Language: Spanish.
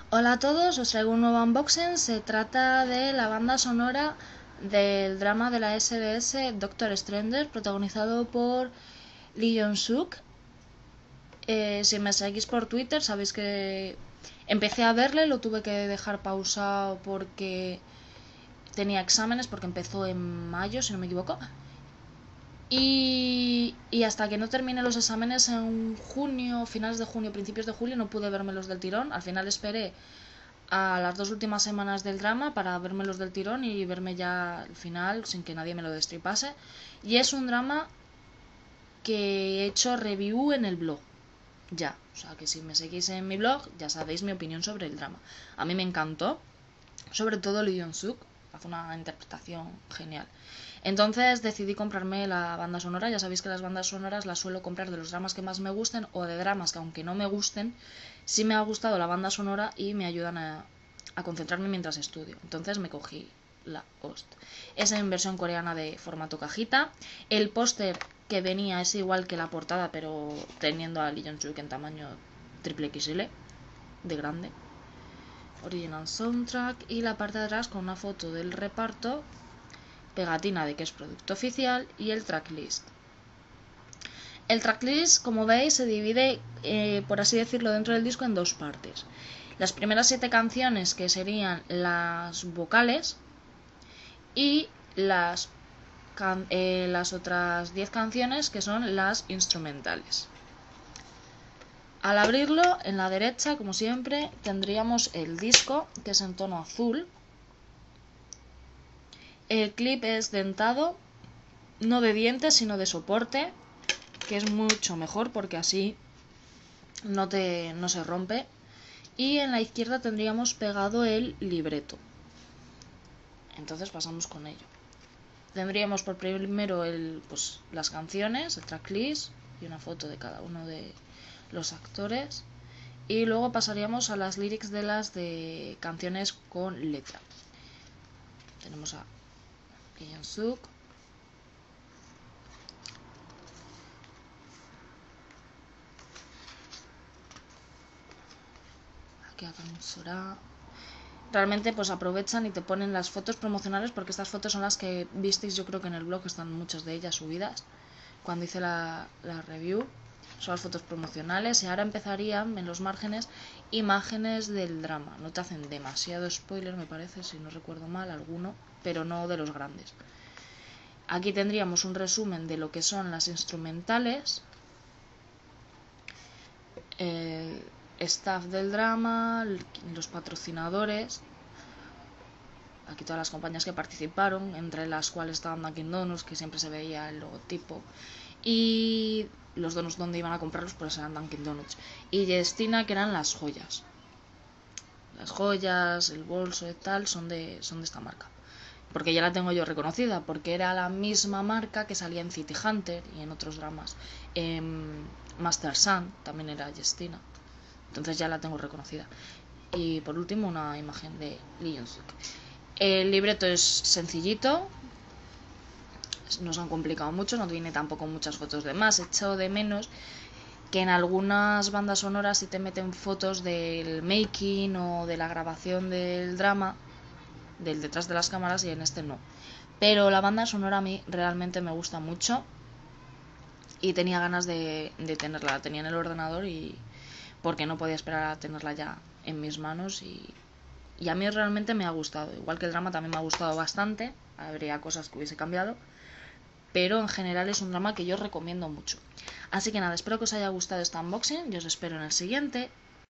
Hola a todos, os traigo un nuevo unboxing. Se trata de la banda sonora del drama de la SBS Doctor Stranger, protagonizado por Lee Jong-suk. Si me seguís por Twitter sabéis que empecé a verle, lo tuve que dejar pausado porque tenía exámenes, porque empezó en mayo, si no me equivoco. Y hasta que no terminé los exámenes en junio, finales de junio, principios de julio, no pude verme los del tirón. Al final esperé a las 2 últimas semanas del drama para verme los del tirón y verme ya el final sin que nadie me lo destripase. Y es un drama que he hecho review en el blog. Ya, o sea que si me seguís en mi blog ya sabéis mi opinión sobre el drama. A mí me encantó, sobre todo Lee Jong-suk, hace una interpretación genial. Entonces decidí comprarme la banda sonora. Ya sabéis que las bandas sonoras las suelo comprar de los dramas que más me gusten o de dramas que, aunque no me gusten, sí me ha gustado la banda sonora y me ayudan a concentrarme mientras estudio. Entonces me cogí la host. Es en versión coreana de formato cajita. El póster que venía es igual que la portada, pero teniendo a Lee Jong-suk en tamaño triple XL, de grande. Original soundtrack y la parte de atrás con una foto del reparto, pegatina de que es producto oficial y el tracklist. El tracklist, como veis, se divide, por así decirlo, dentro del disco en dos partes. Las primeras 7 canciones, que serían las vocales, y las otras 10 canciones, que son las instrumentales. Al abrirlo, en la derecha, como siempre, tendríamos el disco, que es en tono azul. El clip es dentado, no de dientes, sino de soporte, que es mucho mejor porque así no se rompe. Y en la izquierda tendríamos pegado el libreto. Entonces pasamos con ello. Tendríamos por primero las canciones, el tracklist y una foto de cada uno de los actores. Y luego pasaríamos a las lyrics de las de canciones con letra. Tenemos a Lee Jong-suk, aquí a Sora. Realmente pues aprovechan y te ponen las fotos promocionales, porque estas fotos son las que visteis, yo creo que en el blog están muchas de ellas subidas cuando hice la review. Son las fotos promocionales y ahora empezarían en los márgenes imágenes del drama. No te hacen demasiado spoiler, me parece, si no recuerdo mal, alguno, pero no de los grandes. Aquí tendríamos un resumen de lo que son las instrumentales, el staff del drama, los patrocinadores. Aquí todas las compañías que participaron, entre las cuales estaban Dunkin' Donuts, que siempre se veía el logotipo, y los donuts donde iban a comprarlos pues eran Dunkin' Donuts, y Jestina, que eran las joyas. Las joyas, el bolso y tal son de esta marca, porque ya la tengo yo reconocida, porque era la misma marca que salía en City Hunter y en otros dramas. Master Sun también era Jestina, entonces ya la tengo reconocida. Y por último una imagen de Lee Jong-suk. El libreto es sencillito, no se han complicado mucho, no tiene tampoco muchas fotos de más. He echado de menos que en algunas bandas sonoras sí te meten fotos del making o de la grabación del drama, del detrás de las cámaras, y en este no. Pero la banda sonora a mí realmente me gusta mucho y tenía ganas de tenerla. La tenía en el ordenador y porque no podía esperar a tenerla ya en mis manos, y a mí realmente me ha gustado. Igual que el drama también me ha gustado bastante. Habría cosas que hubiese cambiado, pero en general es un drama que yo recomiendo mucho. Así que nada, espero que os haya gustado este unboxing y os espero en el siguiente.